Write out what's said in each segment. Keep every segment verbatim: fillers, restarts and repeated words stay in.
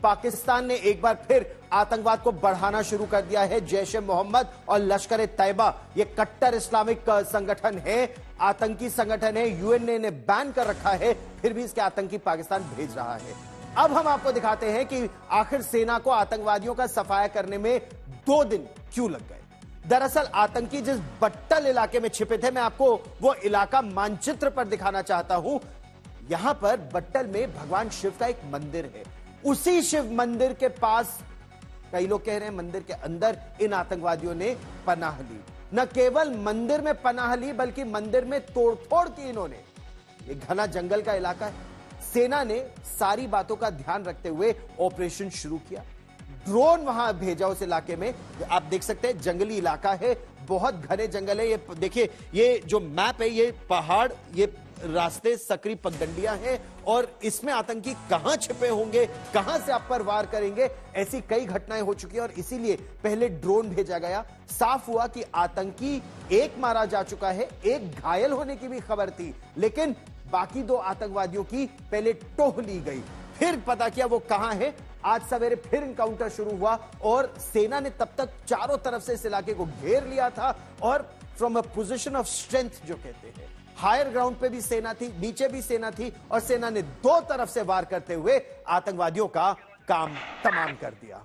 पाकिस्तान ने एक बार फिर आतंकवाद को बढ़ाना शुरू कर दिया है। जैश ए मोहम्मद और लश्कर ए तैयबा ये कट्टर इस्लामिक संगठन है, आतंकी संगठन है। यूएन ने इन्हें बैन कर रखा है, फिर भी इसके आतंकी पाकिस्तान भेज रहा है। अब हम आपको दिखाते हैं कि आखिर सेना को आतंकवादियों का सफाया करने में दो दिन क्यों लग गए। दरअसल आतंकी जिस बट्टल इलाके में छिपे थे, मैं आपको वो इलाका मानचित्र पर दिखाना चाहता हूं। यहां पर बट्टल में भगवान शिव का एक मंदिर है। उसी शिव मंदिर के पास कई लोग कह रहे हैं मंदिर के अंदर इन आतंकवादियों ने पनाह ली। न केवल मंदिर में पनाह ली बल्कि मंदिर में तोड़फोड़ की इन्होंने। ये घना जंगल का इलाका है। सेना ने सारी बातों का ध्यान रखते हुए ऑपरेशन शुरू किया। ड्रोन वहां भेजा उस इलाके में। आप देख सकते हैं जंगली इलाका है, बहुत घने जंगल है। ये देखिए, ये जो मैप है, ये पहाड़, ये रास्ते, सकरी पगडंडियां हैं और इसमें आतंकी कहां छिपे होंगे, कहां से आप पर वार करेंगे, ऐसी कई घटनाएं हो चुकी हैं और इसीलिए पहले ड्रोन भेजा गया। साफ हुआ कि आतंकी एक मारा जा चुका है, एक घायल होने की भी खबर थी, लेकिन बाकी दो आतंकवादियों की पहले टोह ली गई। फिर पता किया वो कहां है। आज सवेरे फिर इनकाउंटर शुरू हुआ और सेना ने तब तक चारों तरफ से इस इलाके को घेर लिया था और from a position of strength जो कहते हैं, हायर ग्राउंड पे भी सेना थी, नीचे भी सेना थी और सेना ने दो तरफ से वार करते हुए आतंकवादियों का काम तमाम कर दिया।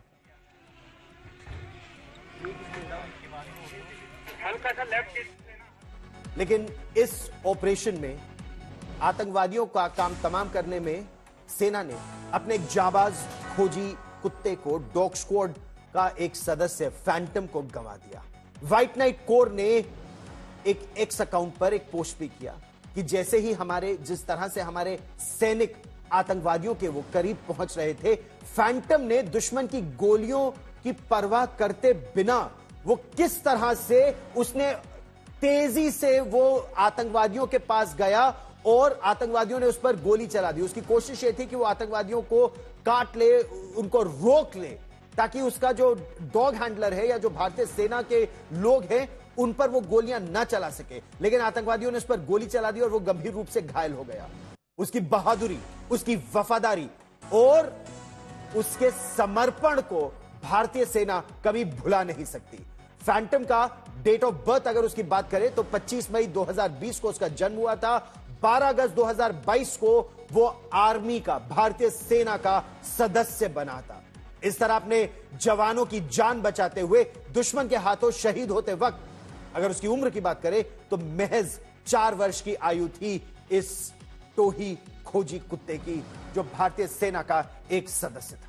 लेकिन इस ऑपरेशन में आतंकवादियों का काम तमाम करने में सेना ने अपने एक जाबाज खोजी कुत्ते को, डॉग स्क्वाड का एक सदस्य फैंटम को गंवा दिया। व्हाइट नाइट कोर ने एक एक्स अकाउंट पर एक पोस्ट भी किया कि जैसे ही हमारे जिस तरह से हमारे सैनिक आतंकवादियों के वो करीब पहुंच रहे थे, फैंटम ने दुश्मन की गोलियों की परवाह करते बिना वो किस तरह से उसने तेजी से वो आतंकवादियों के पास गया और आतंकवादियों ने उस पर गोली चला दी। उसकी कोशिश ये थी कि वो आतंकवादियों को काट ले, उनको रोक ले, ताकि उसका जो डॉग हैंडलर है या जो भारतीय सेना के लोग हैं उन पर वो गोलियां ना चला सके। लेकिन आतंकवादियों ने उस पर गोली चला दी और वो गंभीर रूप से घायल हो गया। उसकी बहादुरी, उसकी वफादारी और उसके समर्पण को भारतीय सेना कभी भुला नहीं सकती। फैंटम का डेट ऑफ बर्थ अगर उसकी बात करें तो पच्चीस मई दो हज़ार बीस को उसका जन्म हुआ था। बारह अगस्त दो हज़ार बाईस को वो आर्मी का, भारतीय सेना का सदस्य बना था। इस तरह अपने जवानों की जान बचाते हुए दुश्मन के हाथों शहीद होते वक्त अगर उसकी उम्र की बात करें तो महज चार वर्ष की आयु थी इस टोही खोजी कुत्ते की, जो भारतीय सेना का एक सदस्य था।